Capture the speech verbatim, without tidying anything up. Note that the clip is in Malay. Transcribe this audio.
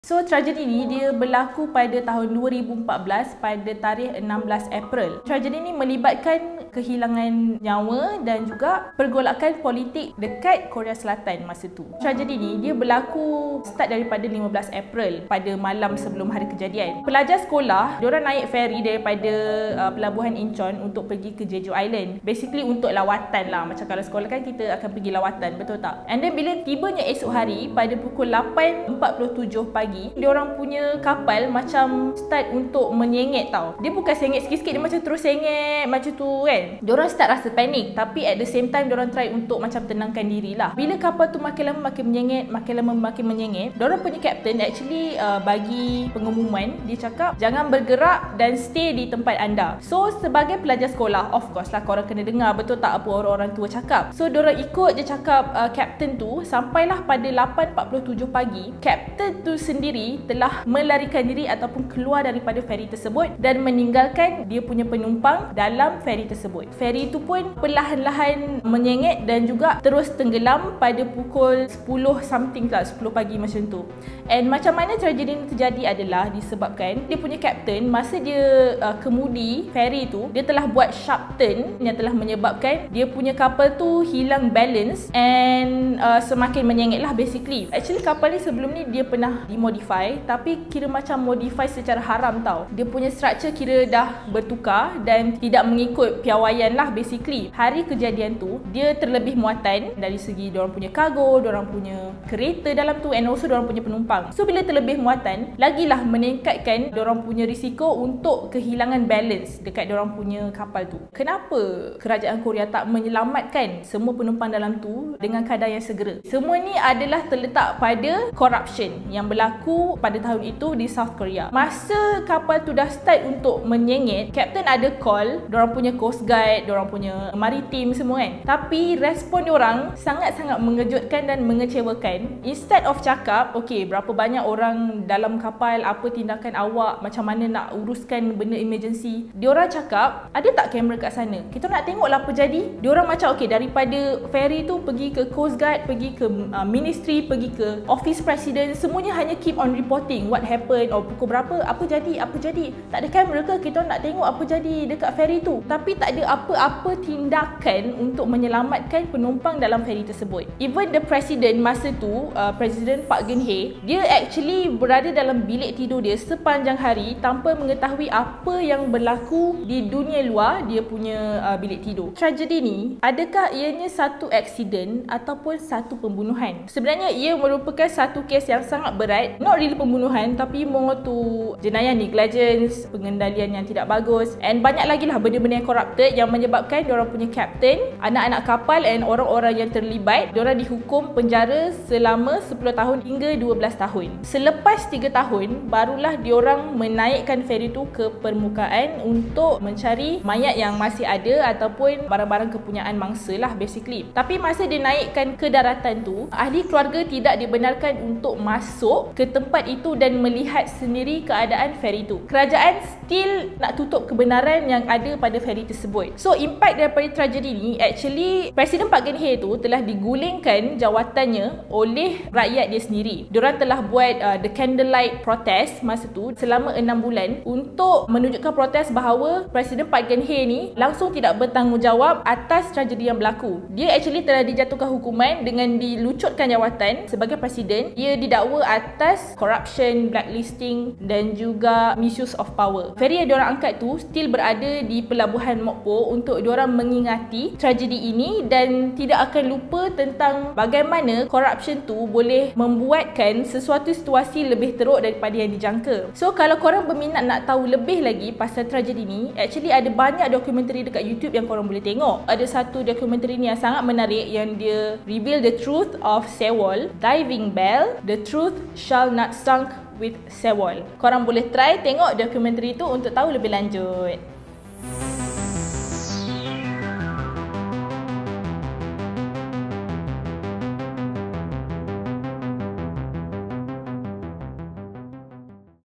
So, tragedi ni dia berlaku pada tahun dua ribu empat belas pada tarikh enam belas April. Tragedi ni melibatkan kehilangan nyawa dan juga pergolakan politik dekat Korea Selatan masa tu. Tragedi ni dia berlaku start daripada lima belas April pada malam sebelum hari kejadian. Pelajar sekolah, diorang naik ferry daripada uh, pelabuhan Incheon untuk pergi ke Jeju Island. Basically untuk lawatan lah. Macam kalau sekolah kan kita akan pergi lawatan, betul tak? And then bila tibanya esok hari pada pukul lapan empat puluh tujuh pagi, diorang punya kapal macam start untuk menyengit tau. Dia bukan sengit sikit-sikit, dia macam terus sengit macam tu kan. Diorang start rasa panik, tapi at the same time diorang try untuk macam tenangkan diri lah. Bila kapal tu makin lama makin menyengit, makin lama makin menyengit, diorang punya captain actually uh, bagi pengumuman. Dia cakap jangan bergerak dan stay di tempat anda. So sebagai pelajar sekolah, of course lah korang kena dengar betul tak apa orang-orang tua cakap. So diorang ikut je cakap uh, captain tu. Sampailah pada lapan empat puluh tujuh pagi, captain tu sendiri telah melarikan diri ataupun keluar daripada feri tersebut dan meninggalkan dia punya penumpang dalam feri tersebut. Feri itu pun perlahan-lahan menyengit dan juga terus tenggelam pada pukul sepuluh something lah, sepuluh pagi macam tu. And macam mana tragedi ini terjadi adalah disebabkan dia punya captain masa dia uh, kemudi feri tu, dia telah buat sharp turn yang telah menyebabkan dia punya kapal tu hilang balance and uh, semakin menyengit lah basically. Actually kapal ni sebelum ni dia pernah dimodify, tapi kira macam modify secara haram tau. Dia punya structure kira dah bertukar dan tidak mengikut piawaian lah basically. Hari kejadian tu dia terlebih muatan dari segi diorang punya kargo, diorang punya kereta dalam tu and also diorang punya penumpang. So bila terlebih muatan, lagilah meningkatkan diorang punya risiko untuk kehilangan balance dekat diorang punya kapal tu. Kenapa kerajaan Korea tak menyelamatkan semua penumpang dalam tu dengan kadar yang segera? Semua ni adalah terletak pada corruption yang berlaku pada tahun itu di South Korea. Masa kapal tu dah start untuk menyengit, captain ada call diorang punya coast guard, diorang punya maritim semua kan. Tapi respon diorang sangat-sangat mengejutkan dan mengecewakan. Instead of cakap, okay berapa banyak orang dalam kapal, apa tindakan awak, macam mana nak uruskan benda emergency, diorang cakap, ada tak kamera kat sana? Kita nak tengok lah apa jadi. Diorang macam okay, daripada ferry tu pergi ke coast guard, pergi ke uh, ministry, pergi ke office president, semuanya hanya keep on reporting what happened, or pukul berapa, apa jadi, apa jadi. Tak ada kamera ke? Kita nak tengok apa jadi dekat ferry tu. Tapi tak ada apa-apa tindakan untuk menyelamatkan penumpang dalam ferry tersebut. Even the president masa tu, uh, Presiden Park Geun-hye, dia actually berada dalam bilik tidur dia sepanjang hari tanpa mengetahui apa yang berlaku di dunia luar dia punya uh, bilik tidur. Tragedi ni, adakah ianya satu aksiden ataupun satu pembunuhan? Sebenarnya ia merupakan satu kes yang sangat berat. Not really pembunuhan, tapi more to jenayah negligence, pengendalian yang tidak bagus, and banyak lagi lah benda-benda yang corrupted yang menyebabkan diorang punya captain, anak-anak kapal and orang-orang yang terlibat, diorang dihukum penjara selama sepuluh tahun hingga dua belas tahun. Selepas tiga tahun, barulah diorang menaikkan feri tu ke permukaan untuk mencari mayat yang masih ada ataupun barang-barang kepunyaan mangsa lah basically. Tapi masa dia naikkan ke daratan tu, ahli keluarga tidak dibenarkan untuk masuk ke tempat itu dan melihat sendiri keadaan feri tu. Kerajaan still nak tutup kebenaran yang ada pada feri tersebut. So impact daripada tragedi ni, actually Presiden Park Geun-hye tu telah digulingkan jawatannya oleh rakyat dia sendiri. Diorang telah buat uh, the candlelight protest masa tu selama enam bulan untuk menunjukkan protes bahawa Presiden Park Geun-hye ni langsung tidak bertanggungjawab atas tragedi yang berlaku. Dia actually telah dijatuhkan hukuman dengan dilucutkan jawatan sebagai presiden. Ia didakwa atas corruption, blacklisting dan juga misuse of power. Feri yang diorang angkat tu still berada di pelabuhan Mokpo untuk diorang mengingati tragedi ini dan tidak akan lupa tentang bagaimana corruption tu boleh membuatkan sesuatu situasi lebih teruk daripada yang dijangka. So kalau korang berminat nak tahu lebih lagi pasal tragedi ni, actually ada banyak dokumentari dekat YouTube yang korang boleh tengok. Ada satu dokumentari ni yang sangat menarik yang dia reveal the truth of Sewol, Diving Bell, The Truth Shall Not Sunk with Sewol. Korang boleh try tengok dokumentari tu untuk tahu lebih lanjut.